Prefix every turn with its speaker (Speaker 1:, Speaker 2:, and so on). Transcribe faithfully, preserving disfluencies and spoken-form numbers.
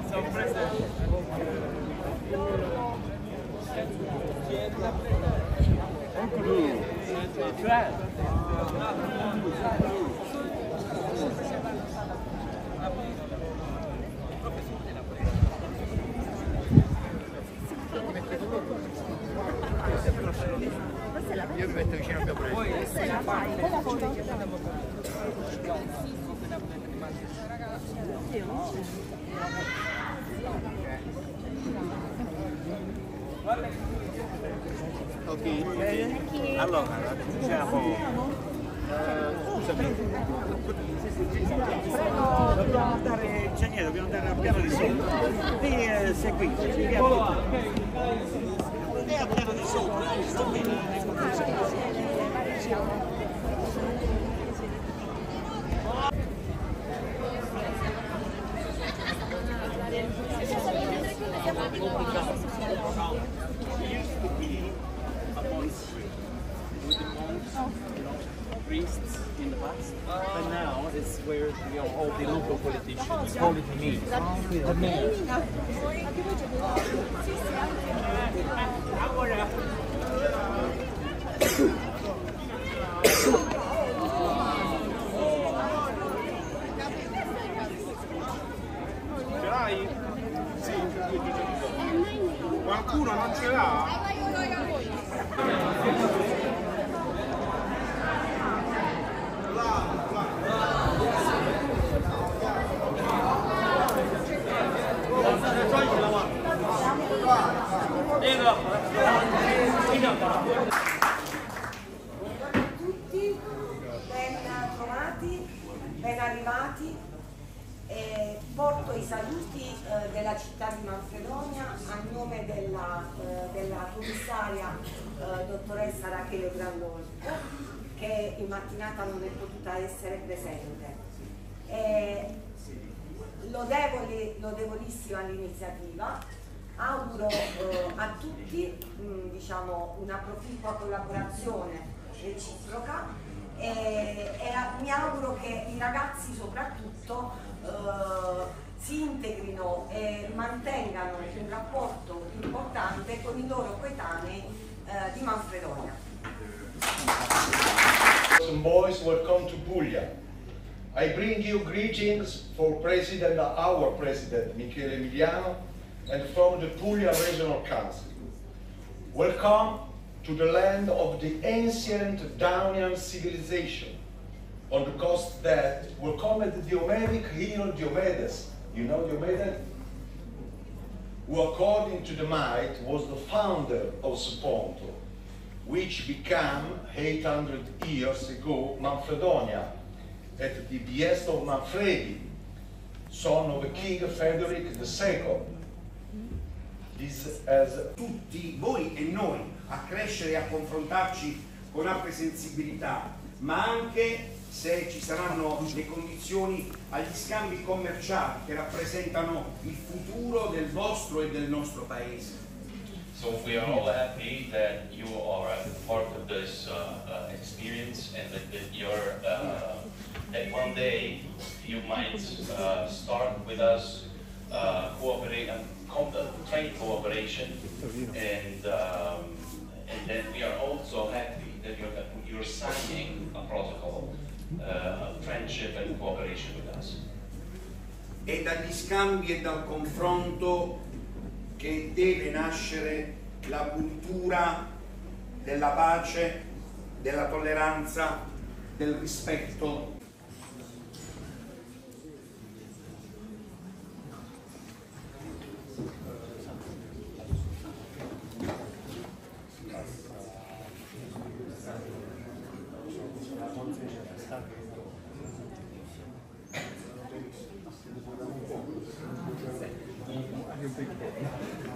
Speaker 1: Io mi metto vicino a mio prego.
Speaker 2: Questa è la fai.
Speaker 1: Ok, allora diciamo, eh, scusami, dobbiamo andare, ingegnere, dobbiamo andare al piano di sopra, qui eh, seguiteci, via. E al piano di sopra, sto bene.
Speaker 3: Priests in the past, but now it's where you know, all the local politicians call it me. The mayor.
Speaker 4: Ce l'hai? Sì, qualcuno non ce l'ha?
Speaker 5: Buongiorno a tutti, ben trovati, ben arrivati. Eh, porto i saluti eh, della città di Manfredonia a nome della, eh, della commissaria eh, dottoressa Rachele Grandolfo, che in mattinata non è potuta essere presente. Eh, lodevoli, lodevolissima l'iniziativa. Auguro eh, a tutti mh, diciamo, una proficua collaborazione reciproca e, e a, mi auguro che i ragazzi soprattutto eh, si integrino e mantengano un rapporto importante con i loro coetanei eh, di Manfredonia.
Speaker 6: Boys, welcome to Puglia. I bring you greetings for President, our President Michele Emiliano, and from the Puglia Regional Council. Welcome to the land of the ancient Daunian civilization, on the coast that welcomed the Diomedic hero Diomedes. You know Diomedes? Who, according to the myth, was the founder of Suponto, which became eight hundred years ago Manfredonia, at the behest of Manfredi, son of King Frederick the Second. This as
Speaker 7: tutti voi e noi a crescere e a confrontarci con ampia sensibilità, ma anche se ci saranno le condizioni agli scambi commerciali che rappresentano il futuro del vostro e del nostro paese.
Speaker 8: So we are all happy that you are part of this uh, uh, experience, and that, that you're uh, that one day you might uh, start with us uh, cooperate and uh, trade cooperation, and um, and then we are also happy that you're that you're signing a protocol uh, of friendship and cooperation with us.
Speaker 7: È dagli scambi e dal confronto che deve nascere la cultura della pace, della tolleranza, del rispetto.
Speaker 4: Io